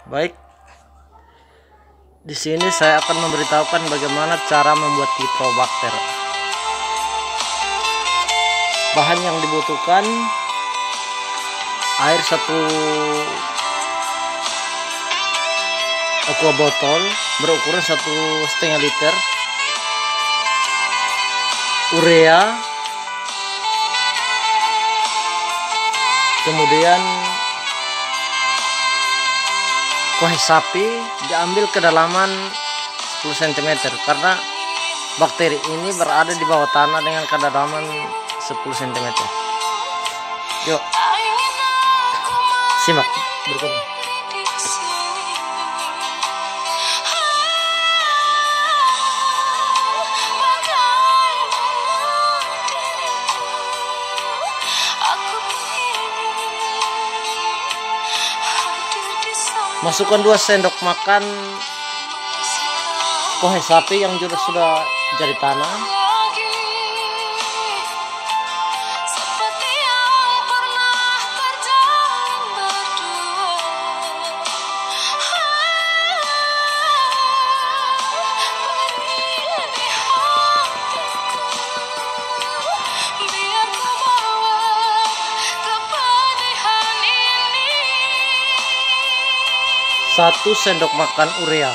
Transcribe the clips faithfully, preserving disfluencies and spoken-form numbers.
Baik, di sini saya akan memberitahukan bagaimana cara membuat nitrobakter. Bahan yang dibutuhkan: air satu aqua botol berukuran satu setengah liter, urea, kemudian kuah sapi diambil kedalaman sepuluh sentimeter karena bakteri ini berada di bawah tanah dengan kedalaman sepuluh sentimeter. Yuk simak berikutnya. Masukkan dua sendok makan kuah sapi yang sudah sudah jadi tanah. Satu sendok makan urea.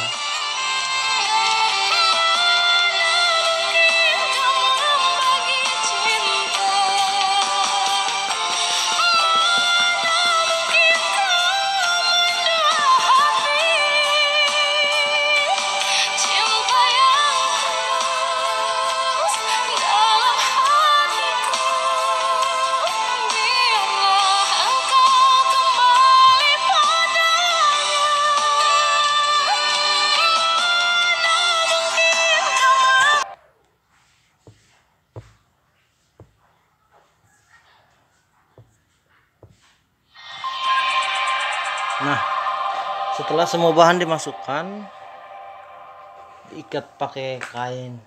Nah, setelah semua bahan dimasukkan, diikat pakai kain.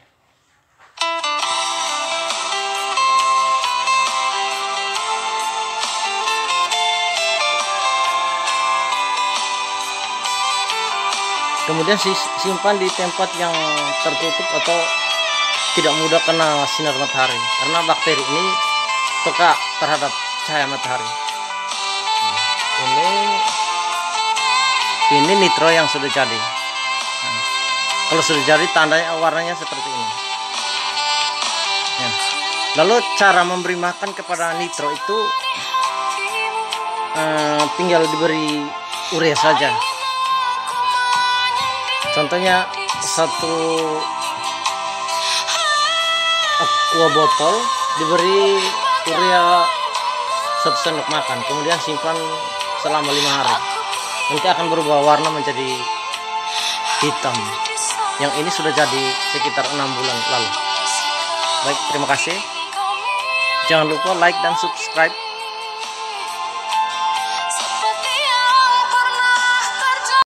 Kemudian simpan di tempat yang tertutup atau tidak mudah kena sinar matahari, karena bakteri ini peka terhadap cahaya matahari. Nah, ini Ini nitro yang sudah jadi. Nah, kalau sudah jadi tandanya warnanya seperti ini. Ya. Lalu cara memberi makan kepada nitro itu eh, tinggal diberi urea saja. Contohnya satu aqua botol diberi urea satu sendok makan, kemudian simpan selama lima hari. Nanti akan berubah warna menjadi hitam. Yang ini sudah jadi sekitar enam bulan lalu. Baik, terima kasih. Jangan lupa like dan subscribe.